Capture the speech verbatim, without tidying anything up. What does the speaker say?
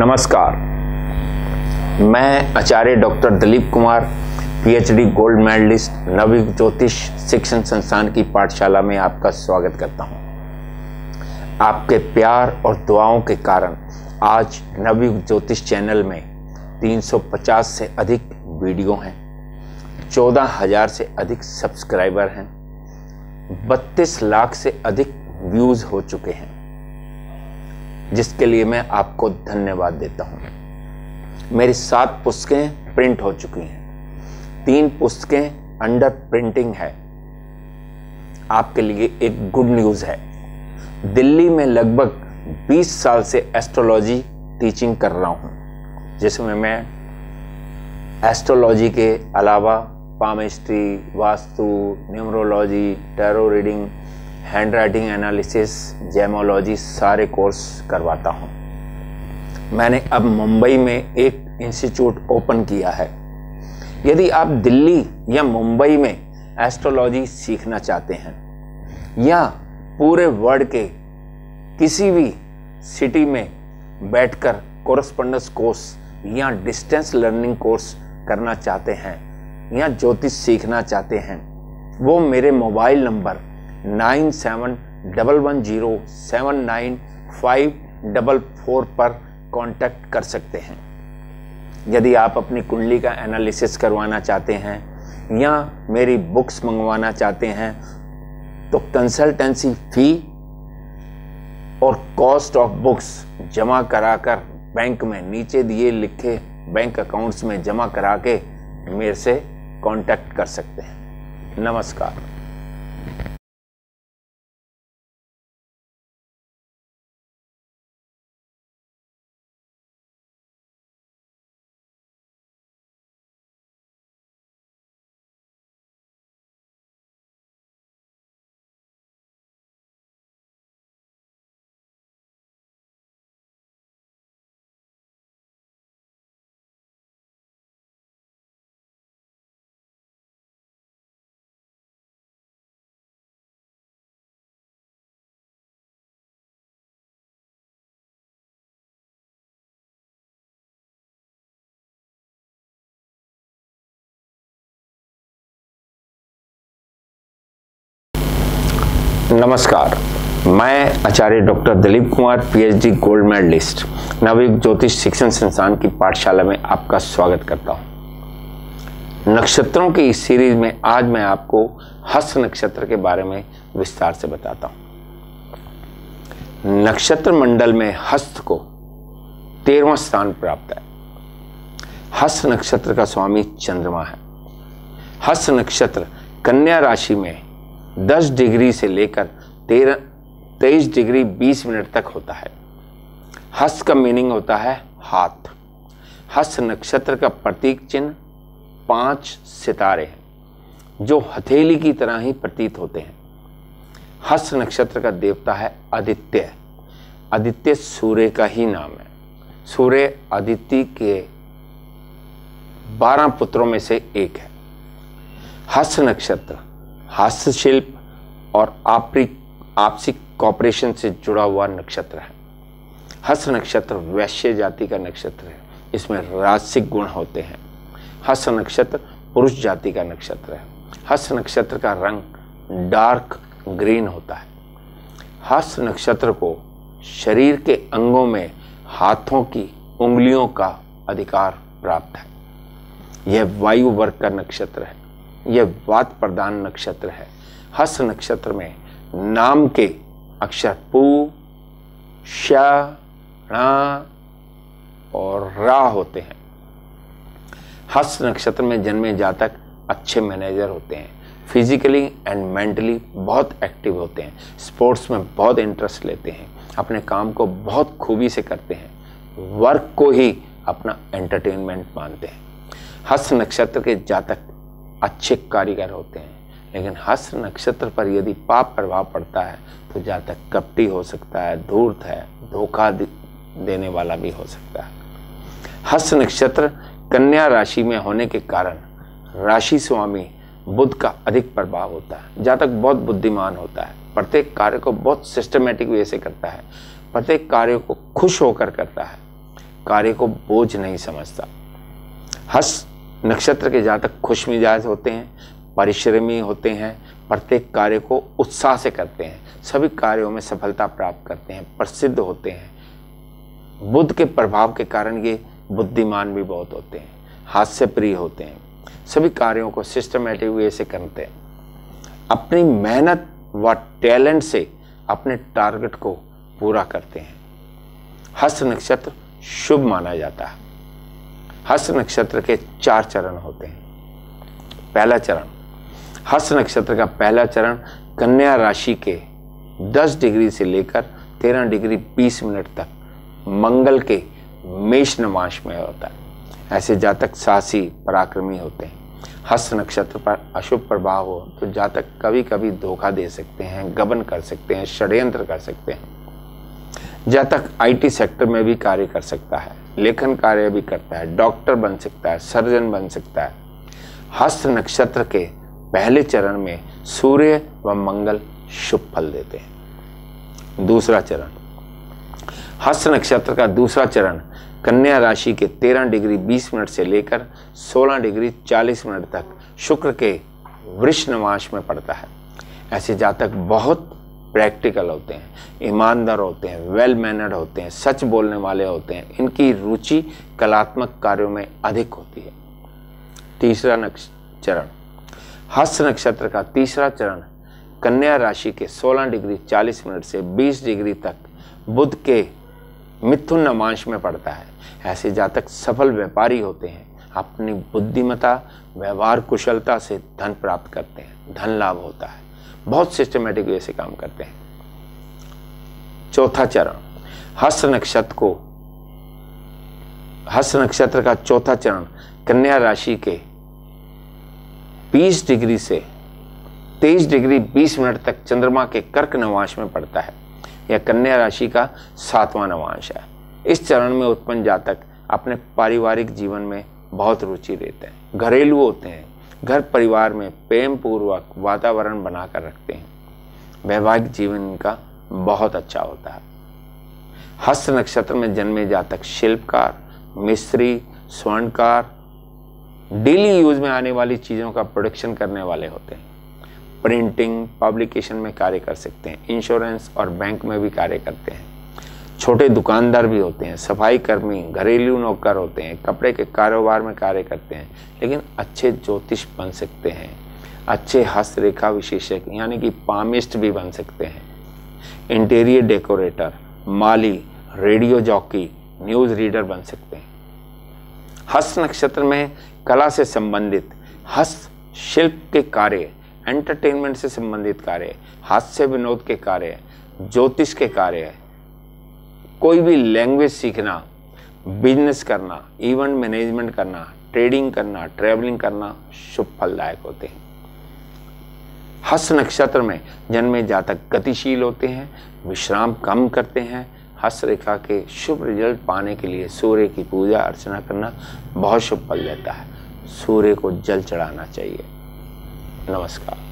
नमस्कार, मैं Acharya doctor Dilip Kumar, PhD gold medallist, Navyug Jyotish Shikshan संस्थान की पाठशाला में आपका स्वागत करता हूं। आपके प्यार और दुआओं के कारण आज नवयुग ज्योतिष चैनल में तीन सौ पचास से अधिक वीडियो हैं, चौदह हज़ार से अधिक सब्सक्राइबर हैं, बत्तीस लाख से अधिक व्यूज़ हो चुके हैं, जिसके लिए मैं आपको धन्यवाद देता हूं। मेरी सात पुस्तकें प्रिंट हो चुकी हैं, तीन पुस्तकें अंडर प्रिंटिंग है। आपके लिए एक गुड न्यूज़ है। दिल्ली में लगभग बीस साल से एस्ट्रोलॉजी टीचिंग कर रहा हूं, जिसमें मैं एस्ट्रोलॉजी के अलावा palmistry, vastu, numerology, tarot reading, handwriting analysis, gemmology सारे कोर्स करवाता हूं। मैंने अब मुंबई में एक इंस्टीट्यूट ओपन किया है। यदि आप दिल्ली या मुंबई में एस्ट्रोलॉजी सीखना चाहते हैं या पूरे वर्ल्ड के किसी भी सिटी में बैठकर कोरस्पोंडेंस कोर्स या डिस्टेंस लर्निंग कोर्स करना चाहते हैं या ज्योतिष सीखना चाहते हैं, वो मेरे mobile number nine seven double one zero seven nine five double four पर कांटेक्ट कर सकते हैं। यदि आप अपनी कुंडली का एनालिसिस करवाना चाहते हैं या मेरी बुक्स मंगवाना चाहते हैं तो कंसल्टेंसी फी और कॉस्ट ऑफ बुक्स जमा कराकर बैंक में नीचे दिए लिखे बैंक अकाउंट्स में जमा करा के मेरे से कांटेक्ट कर सकते हैं। नमस्कार। नमस्कार, मैं Acharya doctor Dilip Kumar, PhD gold medallist, Navyug Jyotish Shikshan संस्थान की पाठशाला में आपका स्वागत करता हूं। नक्षत्रों की इस सीरीज में आज मैं आपको हस्त नक्षत्र के बारे में विस्तार से बताता हूं। नक्षत्र मंडल में हस्त को तेरहवां स्थान प्राप्त है। हस्त नक्षत्र का स्वामी चंद्रमा है। हस्त नक्षत्र कन्या राशि में दस डिग्री से लेकर तेरह तेईस डिग्री बीस मिनट तक होता है। हस्त का मीनिंग होता है हाथ। हस्त नक्षत्र का प्रतीक चिन्ह पांच सितारे हैं जो हथेली की तरह ही प्रतीत होते हैं। हस्त नक्षत्र का देवता है आदित्य। आदित्य सूर्य का ही नाम है। सूर्य आदित्य के बारह पुत्रों में से एक है। हस्त नक्षत्र हस्तशिल्प और आपसी कॉपरेशन से जुड़ा हुआ नक्षत्र है। हस्त नक्षत्र वैश्य जाति का नक्षत्र है। इसमें राजसिक गुण होते हैं। हस्त नक्षत्र पुरुष जाति का नक्षत्र है। हस्त नक्षत्र का रंग डार्क ग्रीन होता है। हस्त नक्षत्र को शरीर के अंगों में हाथों की उंगलियों का अधिकार प्राप्त है। यह वायु वर्ग का नक्षत्र है। यह वात प्रधान नक्षत्र है। हस्त नक्षत्र में नाम के अक्षर पू, श, ण और रा होते हैं। हस्त नक्षत्र में जन्मे जातक अच्छे मैनेजर होते हैं। फिजिकली एंड मेंटली बहुत एक्टिव होते हैं। स्पोर्ट्स में बहुत इंटरेस्ट लेते हैं। अपने काम को बहुत खूबी से करते हैं। वर्क को ही अपना एंटरटेनमेंट मानते हैं। हस्त नक्षत्र के जातक अच्छे कारीगर होते हैं, लेकिन हस्त नक्षत्र पर यदि पाप प्रभाव पड़ता है तो जातक कपटी हो सकता है, धूर्त है, धोखा देने वाला भी हो सकता है। हस्त नक्षत्र कन्या राशि में होने के कारण राशि स्वामी बुध का अधिक प्रभाव होता है। जातक बहुत बुद्धिमान होता है, प्रत्येक कार्य को बहुत सिस्टमेटिक वे से करता है, प्रत्येक कार्य को खुश होकर करता है। कार्य को बोझ नहीं समझता। हस्त नक्षत्र के जातक खुश मिजाज होते हैं, परिश्रमी होते हैं, प्रत्येक कार्य को उत्साह से करते हैं, सभी कार्यों में सफलता प्राप्त करते हैं, प्रसिद्ध होते हैं। बुध के प्रभाव के कारण ये बुद्धिमान भी बहुत होते हैं, हास्य प्रिय होते हैं, सभी कार्यों को सिस्टमेटिक वे से करते हैं, अपनी मेहनत व टैलेंट से अपने टारगेट को पूरा करते हैं। हस्त नक्षत्र शुभ माना जाता है। हस्त नक्षत्र के चार चरण होते हैं। पहला चरण, हस्त नक्षत्र का पहला चरण कन्या राशि के दस डिग्री से लेकर तेरह डिग्री बीस मिनट तक मंगल के मेष नवांश में होता है। ऐसे जातक साहसी पराक्रमी होते हैं। हस्त नक्षत्र पर अशुभ प्रभाव हो तो जातक कभी कभी धोखा दे सकते हैं, गबन कर सकते हैं, षड्यंत्र कर सकते हैं। जातक आईटी सेक्टर में भी कार्य कर सकता है, लेखन कार्य भी करता है, डॉक्टर बन सकता है, सर्जन बन सकता है। हस्त नक्षत्र के पहले चरण में सूर्य व मंगल शुभ फल देते हैं। दूसरा चरण, हस्त नक्षत्र का दूसरा चरण कन्या राशि के तेरह डिग्री बीस मिनट से लेकर सोलह डिग्री चालीस मिनट तक शुक्र के वृष नवांश में पड़ता है। ऐसे जातक बहुत प्रैक्टिकल होते हैं, ईमानदार होते हैं, वेल मैनर्ड होते हैं, सच बोलने वाले होते हैं। इनकी रुचि कलात्मक कार्यों में अधिक होती है। तीसरा चरण, हस्त नक्षत्र का तीसरा चरण कन्या राशि के सोलह डिग्री चालीस मिनट से बीस डिग्री तक बुध के मिथुन नवांश में पड़ता है। ऐसे जातक सफल व्यापारी होते हैं, अपनी बुद्धिमत्ता व्यवहार कुशलता से धन प्राप्त करते हैं, धन लाभ होता है, बहुत सिस्टमेटिक वे से काम करते हैं। चौथा चरण, हस्त नक्षत्र को हस्त नक्षत्र का चौथा चरण कन्या राशि के बीस डिग्री से तेईस डिग्री बीस मिनट तक चंद्रमा के कर्क नवांश में पड़ता है। यह कन्या राशि का सातवां नवांश है। इस चरण में उत्पन्न जातक अपने पारिवारिक जीवन में बहुत रुचि लेते हैं, घरेलू होते हैं, घर परिवार में प्रेम पूर्वक वातावरण बनाकर रखते हैं। वैवाहिक जीवन इनका बहुत अच्छा होता है। हस्त नक्षत्र में जन्मे जातक शिल्पकार, मिस्त्री, स्वर्णकार, डेली यूज में आने वाली चीज़ों का प्रोडक्शन करने वाले होते हैं। प्रिंटिंग, पब्लिकेशन में कार्य कर सकते हैं, इंश्योरेंस और बैंक में भी कार्य करते हैं। छोटे दुकानदार भी होते हैं, सफाई कर्मी, घरेलू नौकर होते हैं, कपड़े के कारोबार में कार्य करते हैं, लेकिन अच्छे ज्योतिष बन सकते हैं, अच्छे हस्तरेखा विशेषज्ञ यानी कि पामिस्ट भी बन सकते हैं, इंटीरियर डेकोरेटर, माली, रेडियो जॉकी, न्यूज़ रीडर बन सकते हैं। हस्त नक्षत्र में कला से संबंधित हस्त शिल्प के कार्य, एंटरटेनमेंट से संबंधित कार्य, हास्य विनोद के कार्य, ज्योतिष के कार्य, कोई भी लैंग्वेज सीखना, बिजनेस करना, इवेंट मैनेजमेंट करना, ट्रेडिंग करना, ट्रैवलिंग करना शुभ फलदायक होते हैं। हस्त नक्षत्र में जन्मे जातक गतिशील होते हैं, विश्राम कम करते हैं। हस्त रेखा के शुभ रिजल्ट पाने के लिए सूर्य की पूजा अर्चना करना बहुत शुभ फल देता है। सूर्य को जल चढ़ाना चाहिए। नमस्कार।